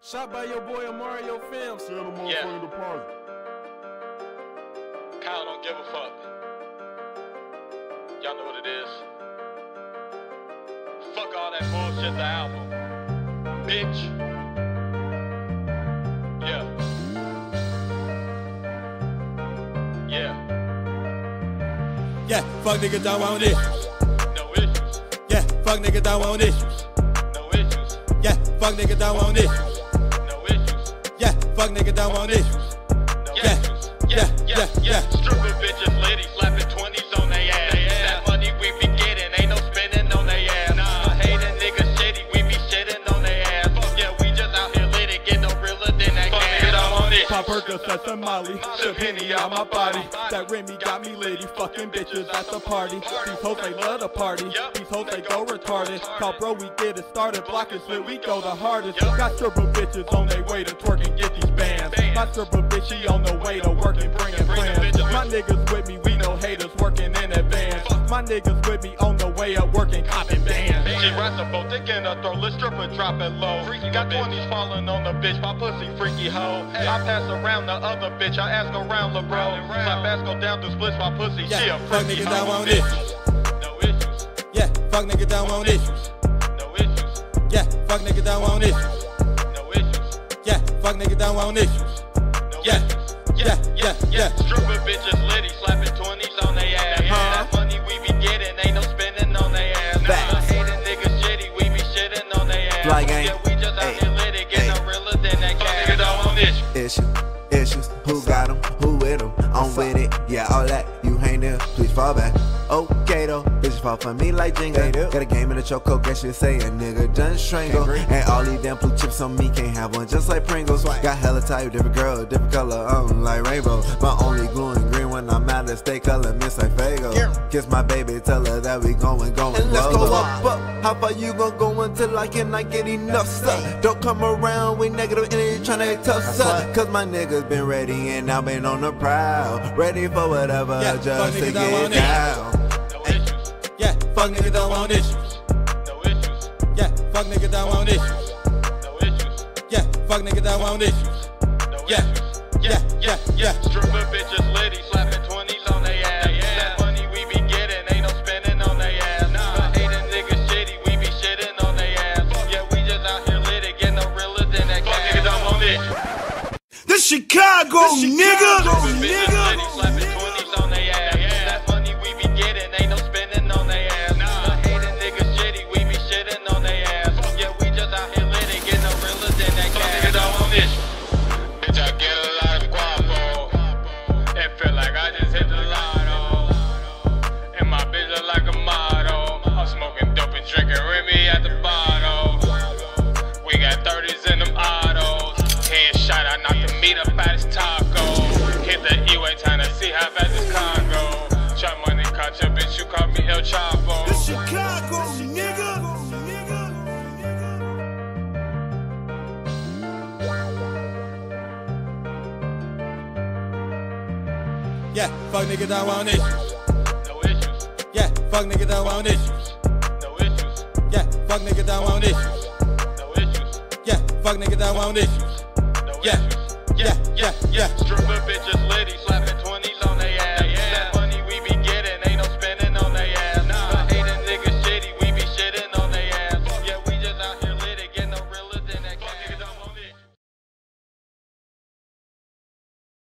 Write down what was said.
Shot by your boy Mario Film. Send a motherfucking deposit. Kyle don't give a fuck. Y'all know what it is. Fuck all that bullshit, the album. Bitch. Yeah. Yeah. Yeah, fuck niggas don't want issues. No issues. Yeah, fuck niggas don't want issues. No issues. Yeah, fuck niggas don't want issues. No issues. Yeah, fuck niggas don't want issues. No issues. Yeah. Stripper bitches, ladies slapping 20s on they ass. That money we be getting, ain't no spending on they ass. Nah, hating niggas shitty, we be shitting on they ass. Yeah, we just out here lit it, get no realer than that cash. I'm on it. Pop Percocets and Molly, sip Henny out my body. That Remy got me litty, fucking bitches at the party. These hoes they love the party, these hoes they go retarded. Call bro, we get it started, block is lit, we go the hardest. Got stripper bitches on their way to twerk and get these bands. My stripper bitch, she on the way to work and bringing friends. My niggas with me, we know haters working in advance. My niggas with me on the way up working, copping bands. She rides the boat, dick in her throat, let's strip her, drop it low. Got 20s falling on the bitch, my pussy freaky hoe. I pass around the other bitch, I ask around the bro. Slap ass go down through splits, my pussy, she a fuck freaky niggas don't hoe. want issues. No issues. Yeah, fuck niggas don't want issues. No issues. Yeah, fuck niggas don't want issues. No issues. Yeah, fuck niggas don't want issues. Yeah. Stripper bitches litty, slapping 20s on they ass. That money we be getting, ain't no spending on they ass. Nah, hating niggas shitty, we be shitting on they ass. Flygang. Yeah, we just out here lit it, get no realer than that cash. Nigga don't want Issues, who got them, who with them, I'm with it, yeah, all that, you ain't there, please fall back. Okay though, bitches fall for me like Jenga. Got a game in the chokehold, guess you say a nigga done strangle. And all these damn blue chips on me, can't have one just like Pringles. Got hella type, different girl, different color, like rainbow. My only glue and green when I'm out of stay color, miss like Fago. Kiss my baby, tell her that we going, and let's go up. How far you gon' go until I cannot get enough stuff? Don't come around with negative energy tryna act tough, son. Cause my niggas been ready and I've been on the prowl. Ready for whatever, just to get down. Yeah, fuck niggas don't want issues. No issues. Yeah, fuck niggas don't want issues. No issues. Yeah, fuck niggas don't want issues. No issues. Stripper bitches litty, slapping 20s on they ass. That money we be getting, ain't no spending on they ass. Nah, hating niggas shitty, we be shitting on they ass. Yeah, we just out here lit it, get no realer than that cash. Niggas don't want it. This Chicago, nigga. Stripper bitches litty, slapping 20s on they ass. That money we be getting, ain't no spending on they ass. Nah, hating niggas shitty, we be shitting on they ass. Yeah, we just out here lit it, get no realer than that cash. Niggas don't want it. Bitch, I get a lot of guapo. It feel like I just hit the lotto. And my bitch look like a model. I'm smoking dope and drinking Remy at the bottle. We got 30s in them autos. Headshot, I knocked the meat up at his taco. Hit the E-way, trying to see how fast this car go. Try money, caught your bitch, you caught me El Chapo. This Chicago, nigga. Yeah, fuck niggas don't want issues. No issues. Yeah, fuck niggas don't want issues. No issues. Yeah, fuck niggas don't want issues. No issues. Yeah, fuck niggas don't want issues. No issues. Yeah. Stripper bitches litty, slapping 20